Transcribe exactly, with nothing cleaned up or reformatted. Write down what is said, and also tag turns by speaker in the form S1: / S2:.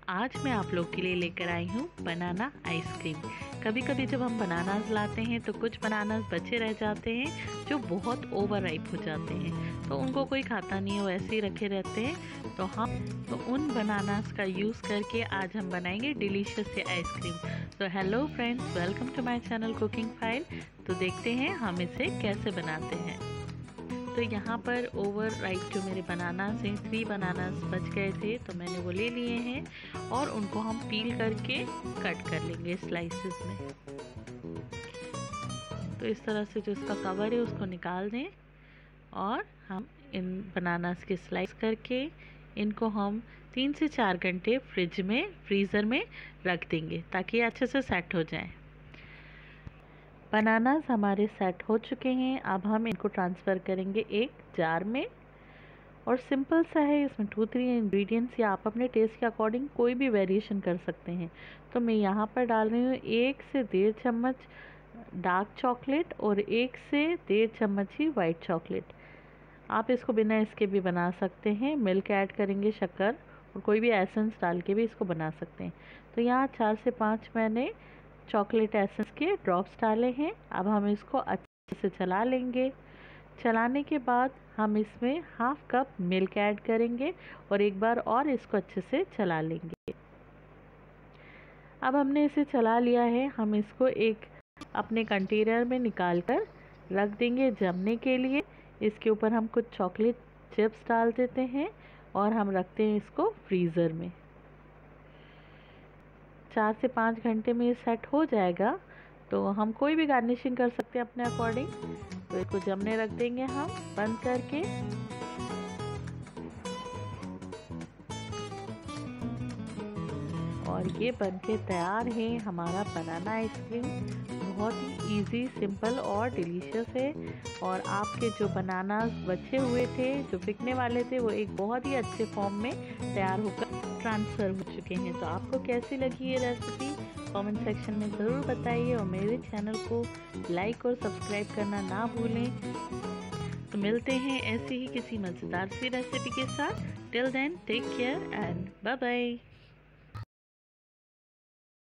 S1: आज मैं आप लोग के लिए लेकर आई हूँ बनाना आइसक्रीम। कभी कभी जब हम बनानास लाते हैं तो कुछ बनानास बचे रह जाते हैं जो बहुत ओवर राइप हो जाते हैं, तो उनको कोई खाता नहीं है, वो ऐसे ही रखे रहते हैं। तो हम तो उन बनानास का यूज़ करके आज हम बनाएंगे डिलीशियस से आइसक्रीम। तो hello friends, welcome to my channel cooking file. तो देखते हैं हम इसे कैसे बनाते हैं। तो यहाँ पर ओवर राइप जो मेरे बनानास हैं, थ्री बनानास बच गए थे तो मैंने वो ले लिए हैं और उनको हम पील करके कट कर लेंगे स्लाइसेस में। तो इस तरह से जो इसका कवर है उसको निकाल दें और हम इन बनानास के स्लाइस करके इनको हम तीन से चार घंटे फ्रिज में फ्रीज़र में रख देंगे ताकि ये अच्छे से सेट हो जाए। बनानास हमारे सेट हो चुके हैं। अब हम इनको ट्रांसफ़र करेंगे एक जार में और सिंपल सा है, इसमें टू थ्री इंग्रेडिएंट्स या आप अपने टेस्ट के अकॉर्डिंग कोई भी वेरिएशन कर सकते हैं। तो मैं यहाँ पर डाल रही हूँ एक से डेढ़ चम्मच डार्क चॉकलेट और एक से डेढ़ चम्मच ही वाइट चॉकलेट। आप इसको बिना इसके भी बना सकते हैं। मिल्क ऐड करेंगे, शक्कर और कोई भी एसेंस डाल के भी इसको बना सकते हैं। तो यहाँ चार से पाँच मैंने चॉकलेट एसेंस के ड्रॉप्स डाले हैं। अब हम इसको अच्छे से चला लेंगे। चलाने के बाद हम इसमें हाफ कप मिल्क ऐड करेंगे और एक बार और इसको अच्छे से चला लेंगे। अब हमने इसे चला लिया है, हम इसको एक अपने कंटेनर में निकाल कर रख देंगे जमने के लिए। इसके ऊपर हम कुछ चॉकलेट चिप्स डाल देते हैं और हम रखते हैं इसको फ्रीज़र में। चार से पाँच घंटे में ये सेट हो जाएगा। तो हम कोई भी गार्निशिंग कर सकते हैं अपने अकॉर्डिंग। तो इसको जमने रख देंगे हम बंद करके। और ये बनके तैयार है हमारा बनाना आइसक्रीम। बहुत ही इजी, सिंपल और डिलीशियस है। और आपके जो बनानास बचे हुए थे, जो बिकने वाले थे, वो एक बहुत ही अच्छे फॉर्म में तैयार होकर ट्रांसफ़र हो चुके हैं। तो आपको कैसी लगी ये रेसिपी कमेंट सेक्शन में ज़रूर बताइए और मेरे चैनल को लाइक और सब्सक्राइब करना ना भूलें। तो मिलते हैं ऐसे ही किसी मज़ेदार सी रेसिपी के साथ। Till then take care and bye bye.